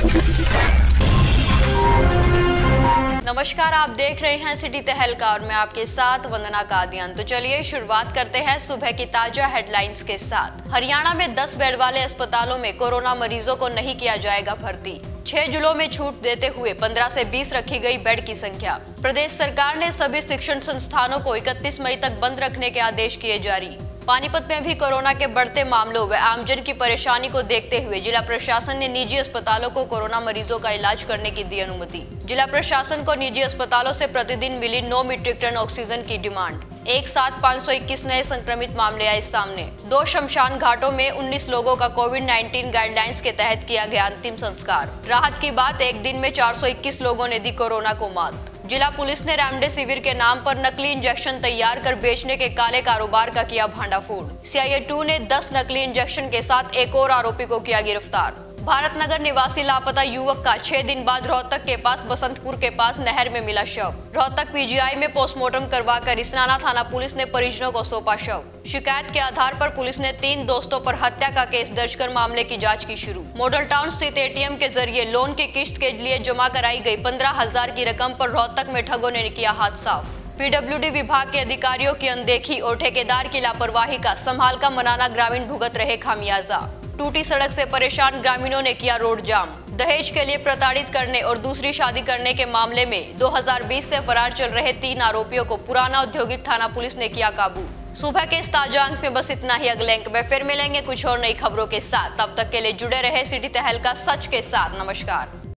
नमस्कार, आप देख रहे हैं सिटी तहलका और मैं आपके साथ वंदना कादियान। तो चलिए शुरुआत करते हैं सुबह की ताजा हेडलाइंस के साथ। हरियाणा में 10 बेड वाले अस्पतालों में कोरोना मरीजों को नहीं किया जाएगा भर्ती। 6 जिलों में छूट देते हुए 15 से 20 रखी गई बेड की संख्या। प्रदेश सरकार ने सभी शिक्षण संस्थानों को 31 मई तक बंद रखने के आदेश किए जारी। पानीपत में भी कोरोना के बढ़ते मामलों व आमजन की परेशानी को देखते हुए जिला प्रशासन ने निजी अस्पतालों को कोरोना मरीजों का इलाज करने की दी अनुमति। जिला प्रशासन को निजी अस्पतालों से प्रतिदिन मिली 9 मीट्रिक टन ऑक्सीजन की डिमांड। एक साथ 521 नए संक्रमित मामले आए सामने। 2 शमशान घाटों में 19 लोगों का कोविड-19 गाइडलाइंस के तहत किया गया अंतिम संस्कार। राहत की बात, एक दिन में 421 लोगों ने दी कोरोना को मात। जिला पुलिस ने रेमडेसिविर के नाम पर नकली इंजेक्शन तैयार कर बेचने के काले कारोबार का किया भांडाफोड़। सीआईए 2 ने 10 नकली इंजेक्शन के साथ एक और आरोपी को किया गिरफ्तार। भारत नगर निवासी लापता युवक का 6 दिन बाद रोहतक के पास बसंतपुर के पास नहर में मिला शव। रोहतक पीजीआई में पोस्टमार्टम करवाकर इसनाना थाना पुलिस ने परिजनों को सौंपा शव। शिकायत के आधार पर पुलिस ने 3 दोस्तों पर हत्या का केस दर्ज कर मामले की जांच की शुरू। मॉडल टाउन स्थित एटीएम के जरिए लोन की किस्त के लिए जमा कराई गई 15,000 की रकम पर रोहतक में ठगों ने किया हाथ साफ। पीडब्ल्यूडी विभाग के अधिकारियों की अनदेखी और ठेकेदार की लापरवाही का संभाल का मनाना ग्रामीण भुगत रहे खामियाजा। टूटी सड़क से परेशान ग्रामीणों ने किया रोड जाम। दहेज के लिए प्रताड़ित करने और दूसरी शादी करने के मामले में 2020 से फरार चल रहे 3 आरोपियों को पुराना औद्योगिक थाना पुलिस ने किया काबू। सुबह के इस ताजा अंक में बस इतना ही। अगले अंक में फिर मिलेंगे कुछ और नई खबरों के साथ। तब तक के लिए जुड़े रहे सिटी तहलका सच के साथ। नमस्कार।